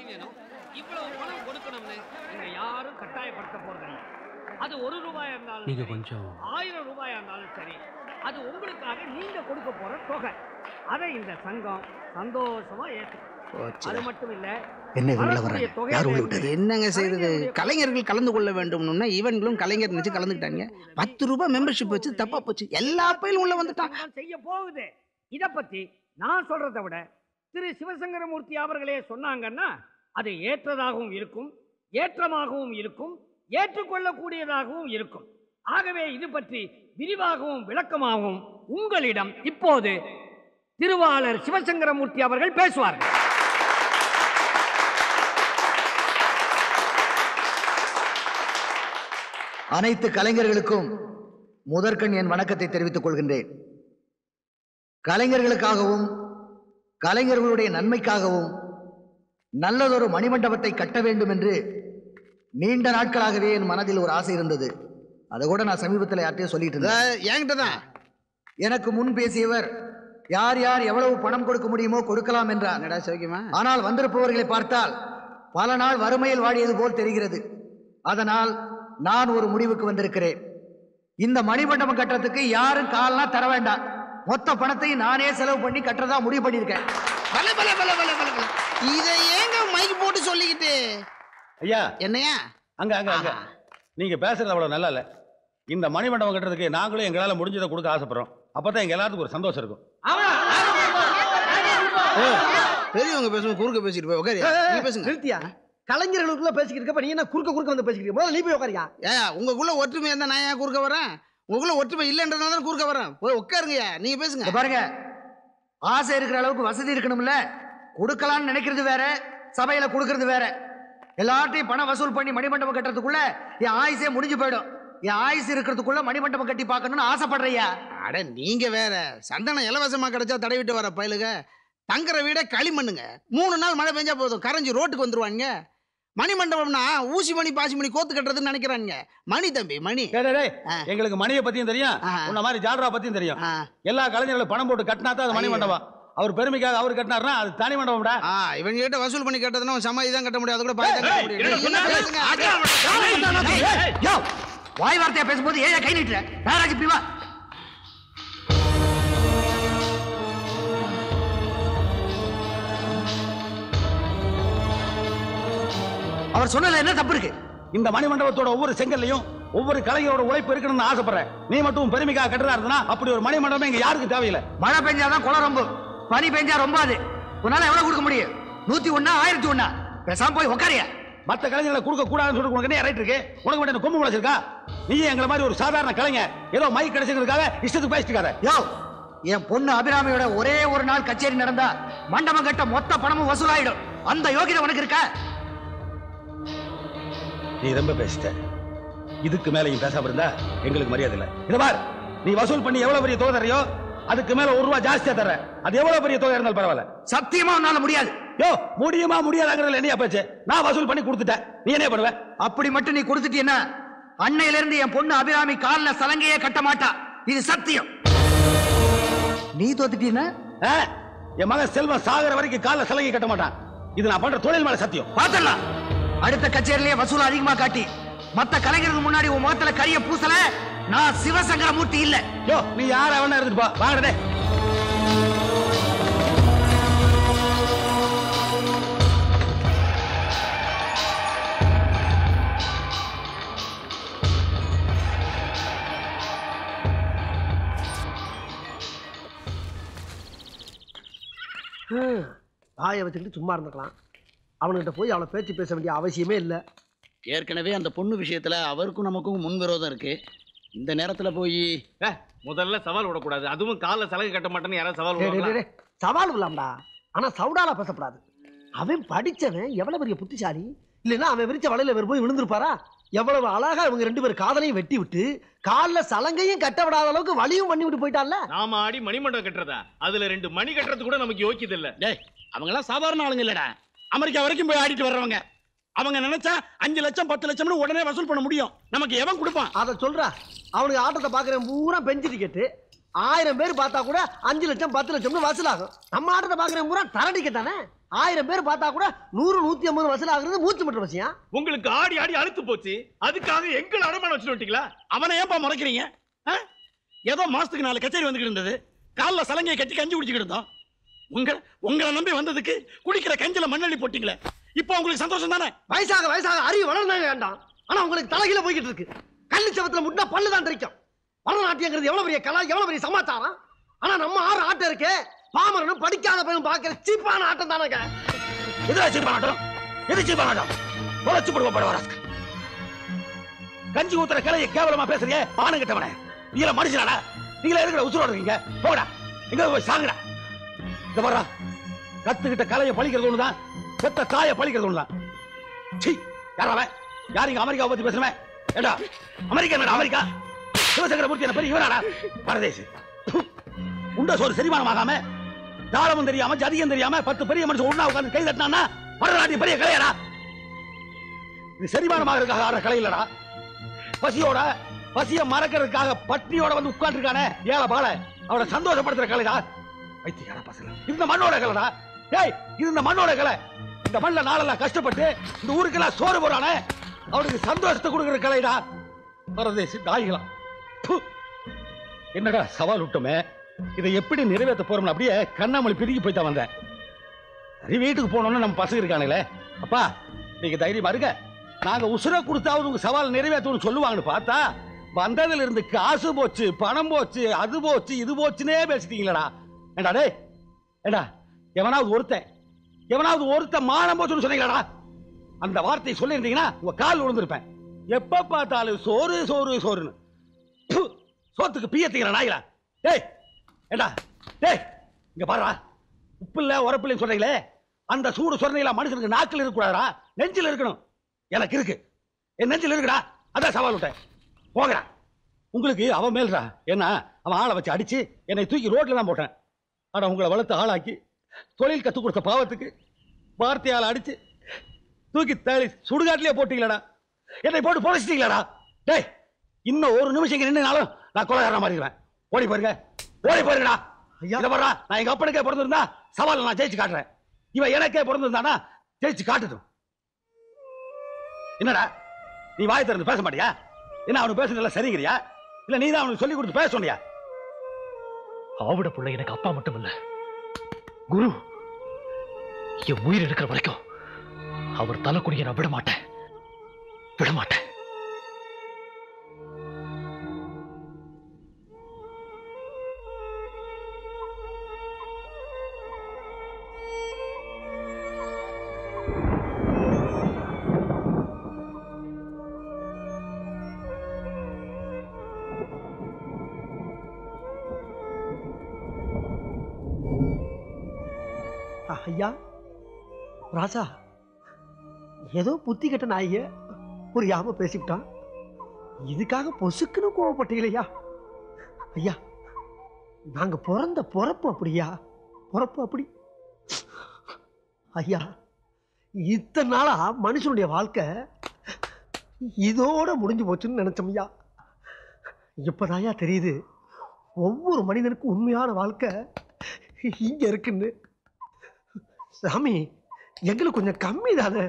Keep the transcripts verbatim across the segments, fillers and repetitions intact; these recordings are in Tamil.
அறிஞனும் இவ்வளவு பணம் கொடுக்கணும்னு நீங்க யாரும் கட்டாயப்படுத்த போறதில்லை. அது ஒரு ரூபாயா இருந்தாலும் நீங்க கொஞ்சம் ஆயிரம் ரூபாயா இருந்தாலும் சரி, அது உங்களுக்காக நீங்க கொடுக்க போற தொகை. அதை இந்த சங்கம் சந்தோஷமா ஏற்று. அது மட்டும் இல்ல, என்னங்க செய்யறது? கலைஞர்கள் கலந்து கொள்ள வேண்டும்னா இவங்களும் கலைஞர் நினைச்சு கலந்துக்கிட்டாங்க. பத்து ரூபாய் மெம்பர்ஷிப் வச்சு தப்பா போச்சு. எல்லா பயிலும் உள்ள வந்துட்டான். செய்ய போகுது. இத பத்தி நான் சொல்றதை விட திரு சிவசங்கரமூர்த்தி அவர்களே சொன்னாங்கன்னா அது ஏற்றதாகவும் இருக்கும், ஏற்றமாகவும் இருக்கும், ஏற்றுக்கொள்ளக்கூடியதாகவும் இருக்கும். ஆகவே இது பற்றி விரிவாகவும் விளக்கமாகவும் உங்களிடம் இப்போது திருவாளர் சிவசங்கரமூர்த்தி அவர்கள் பேசுவார்கள். அனைத்து கலைஞர்களுக்கும் முதற்கண் என் வணக்கத்தை தெரிவித்துக் கொள்கின்றேன். கலைஞர்களுக்காகவும் கலைஞர்களுடைய நன்மைக்காகவும் நல்லதொரு மணிமண்டபத்தை கட்ட வேண்டும் என்று நீண்ட நாட்களாகவே என் மனதில் ஒரு ஆசை இருந்தது. அதை கூட நான் சமீபத்தில் யார்ட்டையும் சொல்லிட்டு இருந்தேன். எனக்கு முன் பேசியவர் யார் யார் எவ்வளவு பணம் கொடுக்க முடியுமோ கொடுக்கலாம் என்றார். ஆனால் வந்திருப்பவர்களை பார்த்தால் பல நாள் வறுமையில் வாடியது போல் தெரிகிறது. அதனால் நான் ஒரு முடிவுக்கு வந்திருக்கிறேன். இந்த மணிமண்டபம் கட்டுறதுக்கு யாரும் கால்னா தர வேண்டாம். மொத்த பணத்தையும் நானே செலவு பண்ணி கட்டுறதா முடிவு பண்ணியிருக்கேன். இதை ஏங்க மைக் போட்டு சொல்லிக்கிட்டு? ஐயா என்னையா அங்க அங்க அங்க நீங்க பேசுறது அவ்வளவு நல்லா இல்ல. இந்த மணிமண்டபம் கட்டுறதுக்கு நாங்களும் எங்களால முடிஞ்சதை கொடுக்க ஆசைப்படுறோம். அப்பதான் எங்க எல்லாத்துக்கும் ஒரு சந்தோஷம் இருக்கும். பெரியவங்க பேசுவோம், குறுக்க பேசிட்டு போய் உட்காரு. நீ பேசுங்க. நிறுத்தியா? கலைஞர்களுக்குள்ள பேசிக்கிட்டு இருக்கப்ப நீ என்ன குறுக்க குறுக்க வந்து பேசிக்கிட்டு? முதல்ல நீ போய் உட்காரியா? ஏயா உங்களுக்குள்ள ஒற்றுமை இருந்தா நான் ஏன் குறுக்க வரேன்? உங்களுக்குள்ள ஒற்றுமை இல்லைன்றதுனால தான் குறுக்க வரேன். போய் உட்காருங்கய்யா, நீங்க பேசுங்க. பாருங்க, ஆசை இருக்கிற அளவுக்கு வசதி இருக்கணும்ல. கொடுக்கலாம்னு நினைக்கிறது வேற, சபையில கொடுக்கறது வேற. எல்லாத்தையும் பணம் வசூல் பண்ணி மணிமண்டபம் கட்டுறதுக்குள்ள என் ஆயுசே முடிஞ்சு போயிடும். என் ஆயுசு இருக்கிறதுக்குள்ள மணிமண்டபம் கட்டி பார்க்கணும்னு ஆசைப்படுறியா? அட நீங்க வேற. சந்தனம் இலவசமா கிடைச்சா தடவிட்டு வர பயலுக. தங்குற வீட களிமண்ணுங்க. மூணு நாள் மழை பெஞ்சா போதும் கரைஞ்சி ரோட்டுக்கு வந்துருவாங்க. மணிமண்டபம்னா ஊசி மணி பாசி மணி கோத்து கட்டுறதுன்னு நினைக்கிறாங்க. மணி தம்பி மணி. எங்களுக்கு மணியை பத்தியும் தெரியும், உன்ன மாதிரி ஜால்ரா பத்தியும் தெரியும். எல்லா கலைஞர்களும் பணம் போட்டு கட்டினா தான் அது மணிமண்டபம். அவர் பெருமைக்காக அவர் கட்டினார்னா அது தனி மண்டபம்டா. இவங்க கிட்ட வசூல் பண்ணி கட்டதுன்னா சமாதி தான் கட்ட முடியும். அது கூட பாய் தான் கட்ட முடியும். வாய் வார்த்தையா பேசும்போது ஏன் கை நீட்டுற? நாராஜ் பிரிவா அவர் சொன்னதுல என்ன தப்பு இருக்கு? இந்த மணிமண்டபத்தோட ஒவ்வொரு செங்கல்லையும் ஒவ்வொரு கலைஞரோட உழைப்பு இருக்கணும்னு ஆசைப்படுறேன். நீ மட்டும் பெருமைக்காக கட்டுறதா இருந்தா அப்படி ஒரு மணிமண்டபம் இங்க யாருக்கு தேவையில்லை. மழை பெஞ்சாதான் குளம் ரொம்ப, பனி பெஞ்சா ரொம்ப. அது உன்னால எவ்வளவு கொடுக்க முடியும்? நூத்தி ஒண்ணா ஆயிரத்தி ஒண்ணா? பேசாம போய் உட்காரியா. மற்ற கலைஞர்களை கொடுக்க கூடாதுன்னு சொல்லி உனக்கு என்ன ரைட் இருக்கு? உனக்கு மட்டும் கொம்பு முளைச்சிருக்கா? நீ எங்களை மாதிரி ஒரு சாதாரண கலைஞர் ஏதோ மைக் கிடைச்சிருக்காக இஷ்டத்துக்கு பேசிட்டு யோ, என் பொண்ணு அபிராமியோட ஒரே ஒரு நாள் கச்சேரி நடந்தா மண்டபம் கட்ட மொத்த பணமும் வசூலாயிடும். அந்த யோகிதை உனக்கு இருக்கா? நீ ரொம்ப பேசிட்ட. இதுக்கு மேலையும் பேசாம இருந்தா எங்களுக்கு மரியாதை இல்லை. இத பார், நீ வசூல் பண்ணி எவ்வளவு பெரிய தொகை தரையோ அதுக்கு மேல ஒரு ரூபாய் ஜாஸ்தியா தர. அது எவ்வளவு பெரிய தொகை இருந்தாலும் பரவாயில்ல. சத்தியமா உன்னால முடியாது. யோ, முடியுமா முடியாதாங்கிறதுல என்ன பேச்சு? நான் வசூல் பண்ணி கொடுத்துட்டேன், நீ என்ன பண்ணுவ? அப்படி மட்டும் நீ கொடுத்துட்டீன்னா அன்னையில இருந்து என் பொண்ணு அபிராமி கால்ல சலங்கையே கட்ட மாட்டா. இது சத்தியம். நீ தோத்துட்டீன்னா என் மகன் செல்வம் சாகர வரைக்கும் கால்ல சலங்கை கட்ட மாட்டான். இது நான் பண்ற தொழில் மேல சத்தியம். பாத்துடலாம். அடுத்த கச்சேரியிலேயே வசூல் அதிகமா காட்டி மத்த கலைஞருக்கு முன்னாடி உன் முகத்துல கரிய பூசல. நான் சிவசங்கரமூர்த்தி இல்ல. யோ, நீ யார வேணா இருந்துட்டு போ. வாங்கடே. வாயை வச்சுக்கிட்டு சும்மா இருந்துக்கலாம். அவனுக்கிட்ட போய் அவளை பேச்சு பேச வேண்டிய அவசியமே இல்லை. ஏற்கனவே அந்த பொண்ணு விஷயத்துல அவருக்கும் நமக்கும் முன்விரோதம் இருக்கு. இந்த நேரத்துல போய் முதல்ல சவால் விடக்கூடாது. அதுவும் கால சலகை கட்ட மாட்டேன்னு யாராவது சவால் விடுவாங்களா? சவால் விடலாம்டா, ஆனா சவுடால பேசப்படாது. அவன் படிச்சவன் எவ்வளவு பெரிய புத்திசாலி. இல்லைன்னா அவன் விரிச்ச வலையில வேறு போய் விழுந்திருப்பாரா? எவ்வளவு அழகா இவங்க ரெண்டு பேரும் காதலையும் வெட்டி விட்டு காலில் சலங்கையும் கட்ட விடாத அளவுக்கு வலியும் பண்ணி விட்டு போயிட்டான்ல. நாம ஆடி மணிமண்டபம் கட்டுறதா? அதுல ரெண்டு மணி கட்டுறது கூட நமக்கு யோக்கியது இல்ல. டேய், அவங்க எல்லாம் சாதாரண ஆளுங்க இல்லடா. அமெரிக்கா வரைக்கும் போய் ஆடிட்டு வர்றவங்க. அவங்க நினைச்சா அஞ்சு லட்சம் பத்து லட்சம்னு உடனே வசூல் பண்ண முடியும். நமக்கு எவன் கொடுப்பான்? அதை சொல்றா. அவனுக்கு ஆட்டத்தை பாக்குறேன் பூரா பெஞ்சு டிக்கெட்டு. ஆயிரம் பேர் பார்த்தா கூட அஞ்சு லட்சம் பத்து லட்சம்னு வசூலாகும். நம்ம ஆட்டத்தை பாக்குற பூரா தரடிக்க தானே. ஆயிரம் பேர் பார்த்தா கூட நூறு நூத்தி ஐம்பது வசூல் ஆகுறது மூச்சு மட்டும் விஷயம். உங்களுக்கு ஆடி ஆடி அழுத்து போச்சு, அதுக்காக எங்களை அடமான வச்சுட்டு விட்டீங்களா? அவனை ஏன்பா முறைக்கிறீங்க? ஏதோ மாசத்துக்கு நாலு கச்சேரி வந்துகிட்டு இருந்தது, காலில் சலங்கையை கட்டி கஞ்சி குடிச்சுக்கிட்டு இருந்தோம். உங்க உங்களை நம்பி வந்ததுக்கு குடிக்கிற கஞ்சில மண்ணள்ளி போட்டீங்களே, இப்போ உங்களுக்கு சந்தோஷம் தானே? வயசாக வயசாக அறிவு வளர்ந்தாங்க வேண்டாம். ஆனா உங்களுக்கு தலைகீழ போய்கிட்டு இருக்கு. கள்ளி சவத்துல முட்டினா பல்லுதான் தெரிக்கும். பரதநாட்டியங்கிறது எவ்வளவு பெரிய கலை, எவ்வளவு பெரிய சமாச்சாரம். ஆனா நம்ம ஆறு ஆட்டம் இருக்கு, பாமரனும் படிக்காத பையன் பாக்குற சீப்பான ஆட்டம் தானங்க. எதுல சீப்பான ஆட்டம்? எது சீப்பான ஆட்டம்? உழைச்சு போடுவோம் படவராஸ்க. கஞ்சி ஊத்துற கலையை கேவலமா பேசுறீங்க ஆணு கிட்டவனே. நீங்கள மனுஷனாடா? நீங்களே இருக்கிற உசுரோட இருக்கீங்க. போகடா, எங்க போய் சாங்கடா. இந்த வர்றா கத்துக்கிட்ட கலையை பழிக்கிறது ஒண்ணுதான், பெத்த தாயை பழிக்கிறது ஒண்ணுதான். சீ, யாராவ? யார் இங்க அமெரிக்காவை பத்தி பேசுறேன்? ஏடா அமெரிக்கா என்னடா அமெரிக்கா? சிவசங்கரமூர்த்தி என்ன பெரிய இவனாடா? பரதேசி. உண்ட சோறு செரிமானமாகாம, தாளமும் தெரியாம ஜதியம் தெரியாம பத்து பெரிய மனுஷன் ஒண்ணா உட்கார்ந்து கை தட்டினா பரதநாட்டியம் பெரிய கலையடா. இது செரிமானமாகிறதுக்காக ஆடுற கலை இல்லடா. பசியோட பசிய மறக்கிறதுக்காக பட்னியோட வந்து உட்கார்ந்து இருக்கானே ஏழை பால, அவளை சந்தோஷப்படுத்துற கலைடா. வைத்தியக்கார பசங்க, இந்த மண்ணோட கலைடா. ஏய், இது இந்த மண்ணோட கலை. இந்த மண்ணில் நாளெல்லாம் கஷ்டப்பட்டு இந்த ஊருக்கெல்லாம் சோறு போறானே, அவனுக்கு சந்தோஷத்தை கொடுக்கிற கலைடா. பரதேசி தாய்களா. என்னடா சவால் விட்டோமே, இதை எப்படி நிறைவேற்ற போறோம்னு அப்படியே கண்ணாமொழி பிரிக்கி போய்தான் வந்தேன். சரி, வீட்டுக்கு போனோம்னு நம்ம பசங்க இருக்கானுங்களே, அப்பா நீங்க தைரியமா இருக்க, நாங்க உசுர கொடுத்தாவது உங்க சவால் நிறைவேற்றணும்னு சொல்லுவாங்கன்னு பார்த்தா வந்ததுல இருந்து காசு போச்சு, பணம் போச்சு, அது போச்சு, இது போச்சுன்னே பேசிட்டீங்களடா. ஏண்டா டேய், ஏண்டா எவனாவது ஒருத்தன் எவனாவது ஒருத்தன் மானம் போச்சுன்னு சொன்னீங்களாடா? அந்த வார்த்தையை சொல்லியிருந்தீங்கன்னா உங்க கால் விழுந்திருப்பேன். எப்ப பார்த்தாலும் சோறு சோறு சோறுன்னு சோத்துக்கு பியத்தீங்களா நாய்களா? டேய் ஏண்டா டேய், இங்க பாருடா, உப்பு இல்ல உரப்பு இல்லைன்னு சொல்றீங்களே, அந்த சூடு சொன்னீங்களா மனுஷனுக்கு நாக்கில் இருக்கக்கூடாதா, நெஞ்சில் இருக்கணும். எனக்கு இருக்கு, என் நெஞ்சில் இருக்குடா, அதான் சவால் விட்டேன். போகிறா, உங்களுக்கு அவன் மேல்றா. ஏன்னா அவன் ஆளை வச்சு அடிச்சு என்னை தூக்கி ரோட்ல தான் போட்டேன். ஆனா உங்களை வளர்த்து ஆளாக்கி தொழில் கற்றுக் கொடுத்த பாவத்துக்கு வார்த்தையால் அடிச்சு தூக்கி தள்ளி சுடுகாட்டிலே போட்டீங்களாடா, என்னை போட்டு பொழைச்சிட்டீங்களாடா. டேய், இன்னும் ஒரு நிமிஷம் இங்க நின்னுனாலும் நான் கொலைகாரனா மாறிடுவேன். ஓடி போயிருங்க, ஓடி போயிருங்கடா. இதை பாருடா, நான் எங்க அப்பனுக்கே பிறந்திருந்தா சவால் நான் ஜெயிச்சு காட்டுறேன். இவன் எனக்கே பிறந்திருந்தானா ஜெயிச்சு காட்டுதும். என்னடா நீ வாய் திறந்து பேச மாட்டியா? என்ன அவனுக்கு பேசுறதுல சரிங்கிறியா, இல்ல நீ தான் அவனுக்கு சொல்லி கொடுத்து பேச சொன்னியா? ஆவிட புள்ள எனக்கு அப்பா மட்டும் இல்ல, குரு. என் உயிர் இருக்கிற வரைக்கும் அவர் தலைக்குடிய நான் விட மாட்டேன், விட மாட்டேன். ஐயா ராசா, ஏதோ புத்தி கட்ட நாய புரியாம பேசிவிட்டான். இதுக்காக பொசுக்குன்னு கோவப்பட்டீங்களா? ஐயா, நாங்க பிறந்த பொறப்பு அப்படியா, பொறப்பு அப்படி. ஐயா, இத்தனை நாளா மனுஷனுடைய வாழ்க்கை இதோட முடிஞ்சு போச்சுன்னு நினைச்சோம் ஐயா. இப்பதாயா தெரியுது ஒவ்வொரு மனிதனுக்கும் உண்மையான வாழ்க்கை இங்க இருக்குன்னு. சாமி, எங்களுக்கு கொஞ்சம் கம்மி தானே.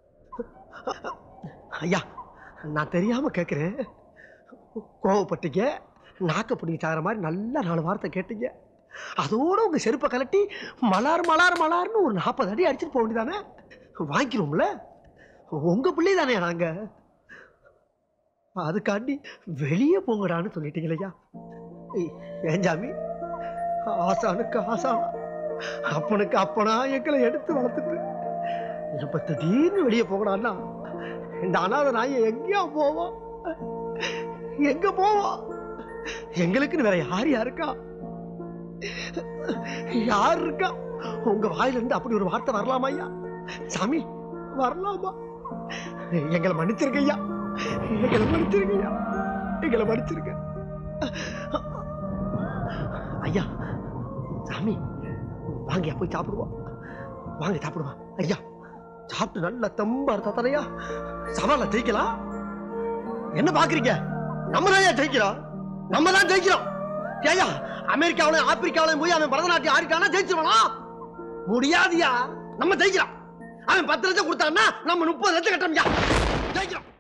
ஐயா, நான் தெரியாம கேட்கிறேன், கோவப்பட்டீங்க, நாக்கப்படி சாகிற மாதிரி நல்ல நாலு வார்த்தை கேட்டீங்க, அதோட உங்க செருப்பை கலட்டி மலார் மலார் மலார்னு ஒரு நாற்பது அடி அடிச்சுட்டு போக வேண்டியதானே? வாங்கிக்கிறோம்ல, உங்க பிள்ளை தானே நாங்க. அதுக்காண்டி வெளியே போங்கடான்னு சொல்லிட்டீங்களையா? ஏன் சாமி, ஆசானுக்கு ஆசானா அப்பனுக்கு அப்பனா எங்களை எடுத்து வளர்த்துட்டு இப்ப திடீர்னு வெளியே போகடான்னா இந்த அனாதை நாயை எங்கேயா போவோம், எங்க போவோம்? எங்களுக்குன்னு வேற யார் யாருக்கா, யார் இருக்கா? உங்க வாயில இருந்து அப்படி ஒரு வார்த்தை வரலாமா ஐயா? சாமி, வரலாமா? எங்களை மன்னிச்சிருக்க ஐயா, எங்களை மன்னிச்சிருக்க ஐயா, எங்களை மன்னிச்சிருக்க ஐயா. சாமி, வாங்க போய் சாப்பிடுவோம், வாங்க சாப்பிடுவோம் ஐயா. சாப்பிட்டு நல்ல தெம்பா இருந்தா தானையா சவால ஜெயிக்கலாம். என்ன பாக்குறீங்க? நம்ம தான் ஜெயிக்கிறோம், நம்ம தான் ஜெயிக்கிறோம். ஏயா அமெரிக்காவிலும் ஆப்பிரிக்காவிலும் போய் அவன் பரதநாட்டியம் ஆடிட்டானா ஜெயிச்சிருவானா? முடியாதியா. நம்ம ஜெயிக்கிறோம். அவன் பத்து லட்சம் கொடுத்தான்னா நம்ம முப்பது லட்சம் கட்டணும். ஜெயிக்கிறோம்.